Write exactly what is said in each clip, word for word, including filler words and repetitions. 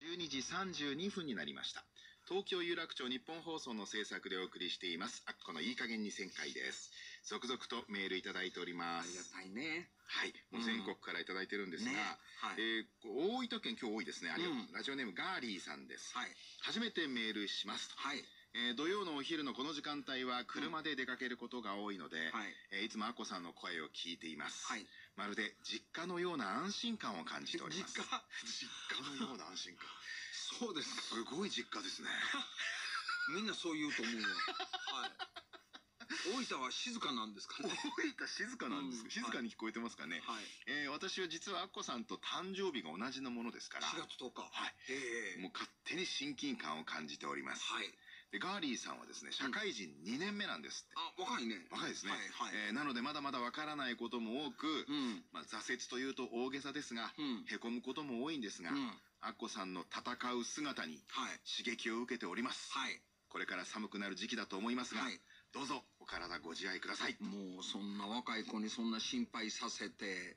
じゅうにじさんじゅうにふんになりました。東京有楽町日本放送の制作でお送りしています。あっこのいい加減にせんかいです。続々とメールいただいております。 ありがたいね。 はい、もう全国からいただいてるんですが、 ねはいえー大分県今日多いですね。ありがとう、 うんラジオネームガーリーさんです。 はい初めてメールしますと。 はいえー土曜のお昼のこの時間帯は車で出かけることが多いので、 はいえーいつもアッコさんの声を聞いています、 はいまるで実家のような安心感を感じております。 実家実家のような安心感そうですか。 すごい実家ですね。 みんなそう言うと思うわ。はい大分は静かなんですかね。 大分静かなんですか、 うん静かに聞こえてますかね、 はいえー私は実はアッコさんと誕生日が同じのものですから、 しがつとおか。 はいへえ。 もう勝手に親近感を感じております、 はい。 でガーリーさんはですね社会人にねんめなんですって、 あ、若いね。 若いですね、 はいはい。 えーなのでまだまだわからないことも多く、 うんまあ、挫折というと大げさですが、 うんへこむことも多いんですが、 うんアッコさんの戦う姿にはい刺激を受けております、 はい。 これから寒くなる時期だと思いますが、 はいどうぞお体ご自愛ください。ねもうそんな若い子にそんな心配させてね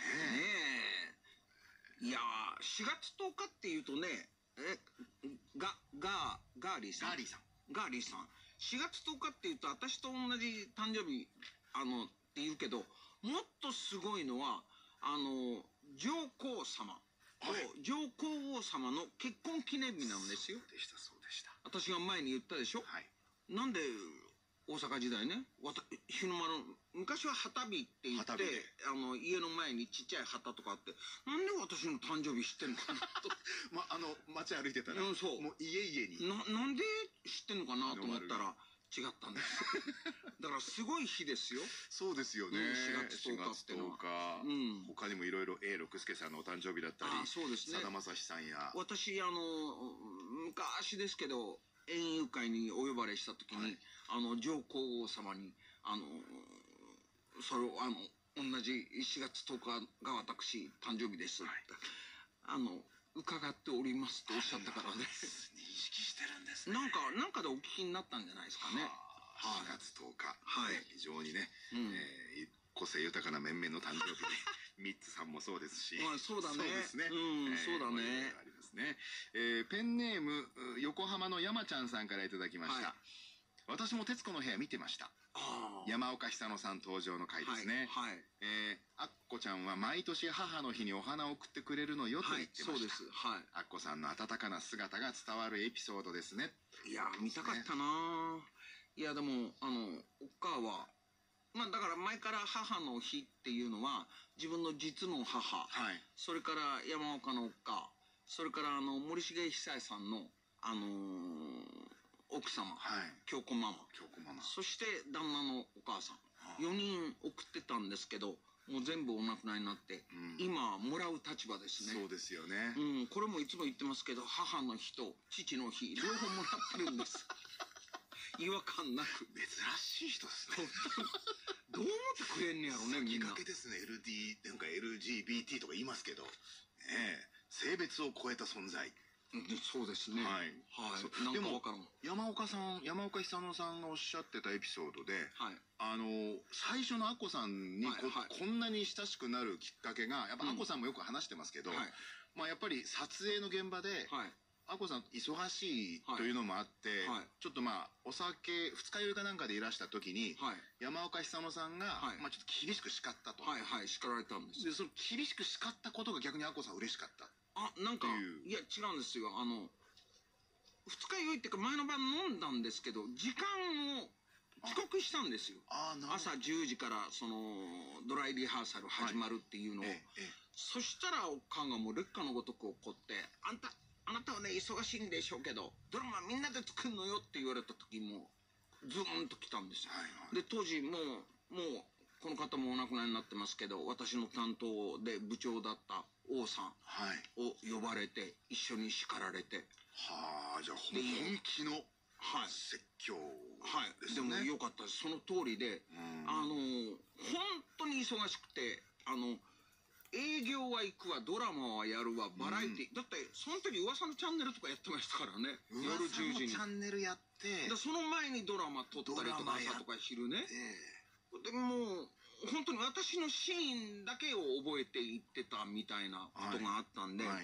え。いやーしがつとおかっていうとねえガガーガーリーさんガーリーさんガーリーさんしがつとおかっていうと私と同じ誕生日あのって言うけどもっとすごいのはあの上皇様とはい上皇后様の結婚記念日なんですよ。 そうでしたそうでした。 私が前に言ったでしょ。 はい。 なんで大阪時代ねわた日の丸昔は旗日って言って旗日であの家の前にちっちゃい旗とかあってなんで私の誕生日知ってんのかなとまあの街歩いてたら、 うんそうもう家々にななんで知ってんのかなと思ったら違ったんですだからすごい日ですよ。 そうですよね、 うんしがつとおかってのはしがつとおか、 うん他にもいろいろ A 六輔さんのお誕生日だったり、 あそうですねさだまさしさんや、 私あの昔ですけど園遊会にお呼ばれした時に、 はいあの上皇后様にあのそれをあの同じしがつとおかが私誕生日ですって、 はいあの伺っておりますとおっしゃったからね認識してるんですね。 なんかなんかでお聞きになったんじゃないですかね。 はあしがつとおか、 はいね非常にね、 うんえー個性豊かな面々の誕生日でミッツさんもそうですし、 まあそうだねそうですね、 うんそうだねこいのがありますね、えーペンネームう横浜の山ちゃんさんからいただきました、 はい私も徹子の部屋見てました。 あー山岡久乃さん登場の回ですね、 はいはいえーアッコちゃんは毎年母の日にお花を送ってくれるのよとはい言ってました、 そうですはアッコさんの温かな姿が伝わるエピソードですね。 いいや見たかったな。いやでもあのおっかはまあだから前から母の日っていうのは自分の実の母、 はいそれから山岡のおっか、それからあの森重久彌さんのあのー奥様、 はい京子ママ、 京子ママ、 そして旦那のお母さん、 はあよにん送ってたんですけどもう全部お亡くなりになって、 うん今もらう立場ですね。 そうですよね、 うん、これもいつも言ってますけど母の日と父の日両方もらってるんです違和感なく珍しい人ですね。 どう思ってくれんねやろねみきっんな。 かけですね。 エルディー なんか エルジービーティー とか言いますけど、ねえ、性別を超えた存在。 うんそうですね。 はいそうはい。なんでもかわからん。 山岡さん山岡久乃さんがおっしゃってたエピソードで、 はい。 あの最初のアッコさんにこ,、 はいはいこんなに親しくなるきっかけがやっぱうんアッコさんもよく話してますけど、 はいまあやっぱり撮影の現場で、 はい。 アッコさん忙しいというのもあって、 はいちょっとまあお酒二日酔いかなんかでいらした時に、 はい。 山岡久乃さんが、 はいまあちょっと厳しく叱ったと、 はいはい叱られたんです。 でその厳しく叱ったことが逆にアッコさん嬉しかった。 あなんかっていういや違うんですよ。あの二日酔いっていうか前の晩飲んだんですけど時間を遅刻したんですよ。 ああなるほど。 朝じゅうじからそのドライリハーサル始まるっていうのを、 えええそしたらおっかんがもう劣化のごとく怒って「あんたあなたはね忙しいんでしょうけどドラマみんなで作るのよ」って言われた時もズーンときたんですよ。 はいはいで当時もうもうこの方もお亡くなりになってますけど私の担当で部長だった王さんはいを呼ばれて一緒に叱られてはあじゃあほで本気のはい説教はいですね。 でも良かったです。その通りでうんあの本当に忙しくてあの営業は行くわドラマはやるわバラエティ、だってその時噂のチャンネルとかやってましたからね夜じゅうじに。 チャンネルやってでその前にドラマ撮ったりとドラマやか朝とか昼ね。 えでもう本当に私のシーンだけを覚えていってたみたいなことがあったんで、 はい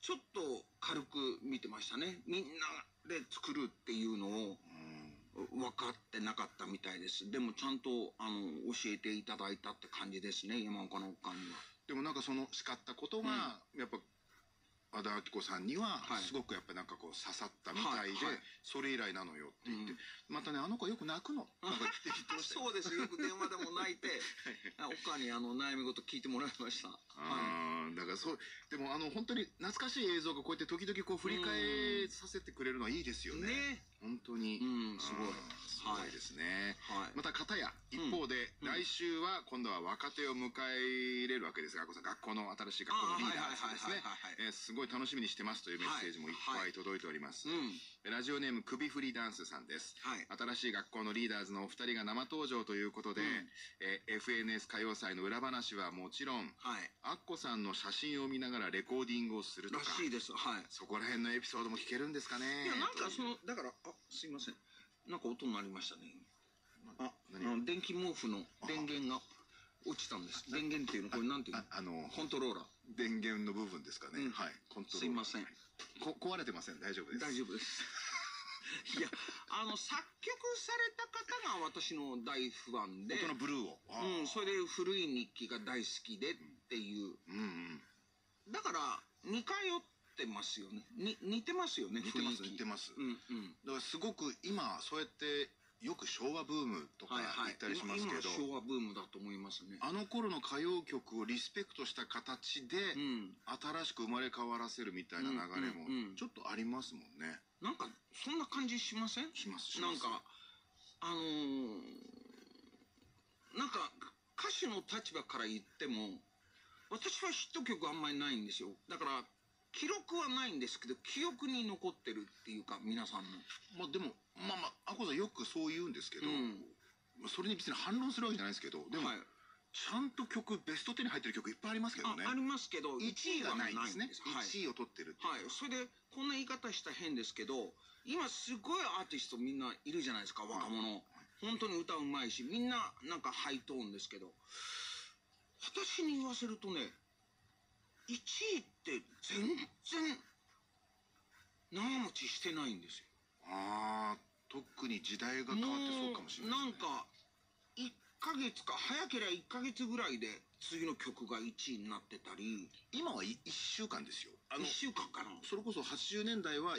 ちょっと軽く見てましたね。みんなで作るっていうのを分かってなかったみたいです。でもちゃんとあの教えていただいたって感じですね、山岡のおかんには。 でもなんかその叱ったことが、やっぱ和田アキ子さんにはすごくやっぱなんかこう刺さったみたいで、 はいはい、 それ以来なのよって言って、うん、またねあの子よく泣くのなんか言ってましたよ。 そうです、よく電話でも泣いておかにあの悩み事聞いてもらいました。 はい、だからそうでもあの本当に懐かしい映像がこうやって時々こう振り返させてくれるのはいいですよね。ね、本当に、うん、すごいすごいですね。はい、また片や一方で、うん、来週は今度は若手を迎え入れるわけですが、学校の新しい学校のリーダーですね。すごい楽しみにしてますというメッセージもいっぱい届いております。はいはい、うん、ラジオネーム首振りダンスさんです。はい、新しい学校のリーダーズのお二人が生登場ということで、うん、え エフエヌエス 歌謡祭の裏話はもちろん、はい、アッコさんの写真を見ながらレコーディングをするとか、 らしいです。はい、 そこら辺のエピソードも聞けるんですかね。 いや、なんかそのだから、あ、すいません、なんか音鳴りましたね。あ、何、電気毛布の電源が落ちたんです。電源っていうのこれなんていうの？あのコントローラー。 電源の部分ですかね。うん、はい。コントローラー。 すいません。 こ壊れてません。大丈夫です。 大丈夫です。いや、あの作曲された方が私の大ファンで、 音のブルーを。 うん、それで古い日記が大好きでっていう。うんうん。だから似通ってますよね。に似てますよね。 似てます似てます。うんうん。だからすごく今そうやってよく昭和ブームとか言ったりしますけど、はいはい、 今昭和ブームだと思いますね。 あの頃の歌謡曲をリスペクトした形で、うん、新しく生まれ変わらせるみたいな流れもちょっとありますもんね。 なんかそんな感じしません？ しますします。 なんかあのー、なんか歌手の立場から言っても私はヒット曲あんまりないんですよ。だから記録はないんですけど記憶に残ってるっていうか、皆さんの。 まあでもまあまあアコさんよくそう言うんですけど、うん、それに別に反論するわけじゃないですけど、でも、はい、ちゃんと曲ベストテンに入ってる曲いっぱいありますけどね。 あ, ありますけどいちいはないんですね。 いちいを取ってるっていう。 はい、それでこんな言い方したら変ですけど、今すごいアーティストみんないるじゃないですか、若者。はい、本当に歌うまいしみんななんかハイトーンですけど、私に言わせるとね、いちいって全然長持ちしてないんですよ。 ああ、特に時代が変わってそうかもしれないですね。 なんかいっかげつか早ければいっかげつぐらいで次の曲がいちいになってたり。 今はいっしゅうかんですよ。あのいっしゅうかんかな。 それこそはちじゅうねんだいは、うん、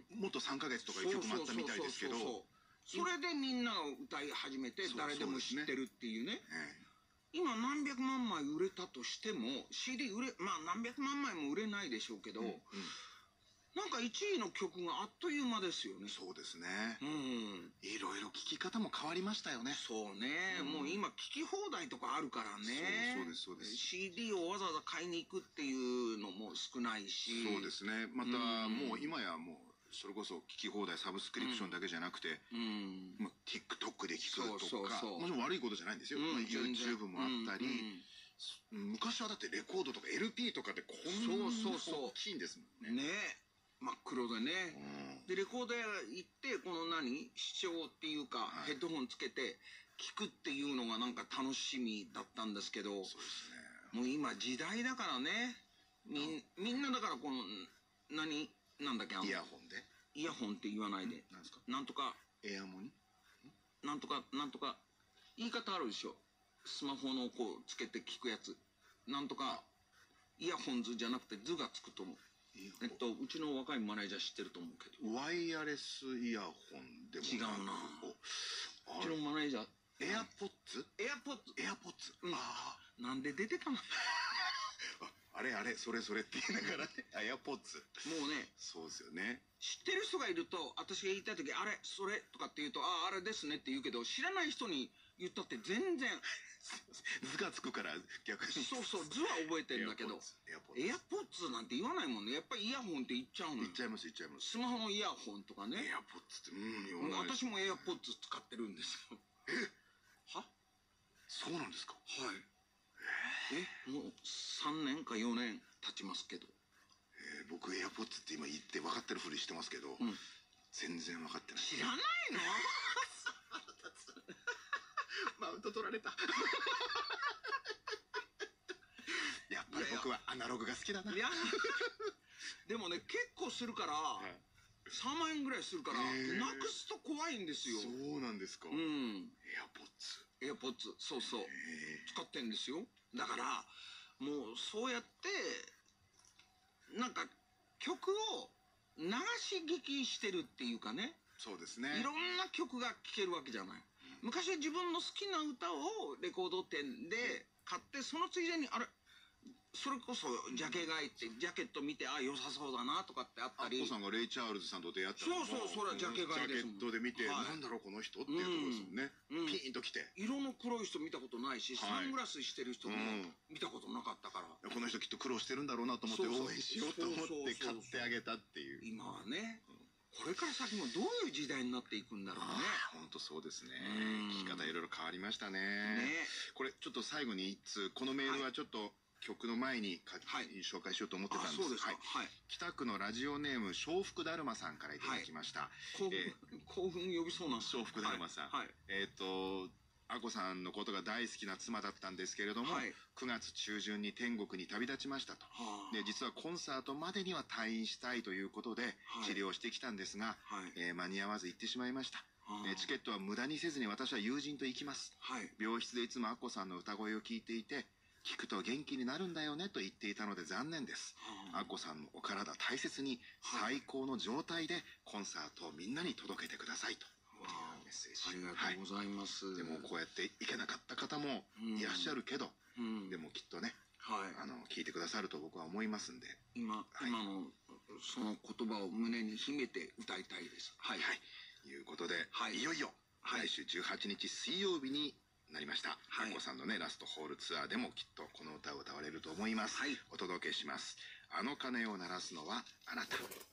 もっとさんかげつとかいう曲もあったみたいですけど、 それでみんなが歌い始めて誰でも知ってるっていうね。今何百万枚売れたとしても シーディー 売れ、まあ何百万枚も売れないでしょうけど、うん、うん、なんかいちいの曲があっという間ですよね。 そうですね。うん。いろいろ聴き方も変わりましたよね。 そうね。うん、もう今聴き放題とかあるからね。 そうそうですそうです。 シーディー をわざわざ買いに行くっていうのも少ないし。 そうですね。また、うん、もう今やもうそれこそ聴き放題サブスクリプションだけじゃなくて、うん、まあ TikTok で聴くとか、もちろん悪いことじゃないんですよ。うん、まあ、YouTube もあったり。うんうん、昔はだってレコードとか エルピー とかでこんな大きいんですもんね。 ねえ、真っ黒でね。うん、でレコード屋行ってこの何視聴っていうか、はい、ヘッドホンつけて聞くっていうのがなんか楽しみだったんですけど、そうですね、もう今時代だからね。み, みんなだからこの何なんだっけ、 イヤホンでイヤホンって言わないで、 なんですか、 なんとかエアモニなんとかなんとか言い方あるでしょ。スマホのこうつけて聞くやつ、なんとかイヤホンズじゃなくてズがつくと思う。えっとうちの若いマネージャー知ってると思うけど。 ワイヤレスイヤホンでも違うな。うちのマネージャーエアポッツエアポッツエアポッツ、 うん、ああ、なんで出てたのあれあれそれそれって言いながらね、エアポッツもうね、 そうですよね。 知ってる人がいると私が言いたい時あれそれとかって言うと、あああれですねって言うけど、知らない人に言ったって全然図がつくから逆に。 そうそう、図は覚えてるんだけどエアポッツなんて言わないもんね。やっぱりイヤホンって言っちゃうのよ。 言っちゃいます言っちゃいます。 スマホのイヤホンとかね。 エアポッツって、 うん、私もエアポッツ使ってるんですよ。 えはそうなんですか。 はい。えもうさんねんかよねん経ちますけど。 えー、僕エアポッツって今言って分かってるふりしてますけど、うん、全然分かってない。 知らないのマウント取られたやっぱり僕はアナログが好きだな。いやででもね結構するから、さんまんえんぐらいするから、なくすと怖いんですよ。 そうなんですか。うん。エアポッツ。 エアポッツ、そうそう。使ってんですよ。だから、もうそうやって、なんか曲を流し聞きしてるっていうかね。 そうですね。 いろんな曲が聴けるわけじゃない。昔は自分の好きな歌をレコード店で買って、そのついでに、あれ、それこそジャケ買いってジャケット見てあ良さそうだなとかってあったり、 アッコさんがレイ・チャールズさんと出会ったのもそうそうそれはジャケ買いですもん。 ジャケットで見て、なんだろうこの人っていうところですもんね。ピーンときて色の黒い人見たことないし、サングラスしてる人も見たことなかったから、 この人きっと苦労してるんだろうなと思って応援しようと思って買ってあげたっていう。 今はね、これから先もどういう時代になっていくんだろうね。 本当そうですね。聞き方いろいろ変わりましたね。これちょっと最後に一通、このメールはちょっと曲の前に紹介しようと思ってたんです。北区のラジオネーム笑福だるまさんからいただきました。 興奮呼びそうな笑福だるまさん。えっとアコさんのことが大好きな妻だったんですけれども、くがつ中旬に天国に旅立ちましたと。で実はコンサートまでには退院したいということで治療してきたんですが、えー、間に合わず行ってしまいました。チケットは無駄にせずに私は友人と行きます。病室でいつもアッコさんの歌声を聞いていて、聞くと元気になるんだよねと言っていたので残念です。アッコさんのお体大切に最高の状態でコンサートをみんなに届けてくださいと。 メッセージ。ありがとうございます。 でもこうやって行けなかった方もいらっしゃるけど、でもきっとね、あの聞いてくださると僕は思いますんで、 今今のその言葉を胸に秘めて歌いたいです。 はい。ということで、いよいよ来週じゅうはちにち水曜日になりました。アッコさんのねラストホールツアーでもきっとこの歌を歌われると思います。お届けします。あの鐘を鳴らすのはあなた。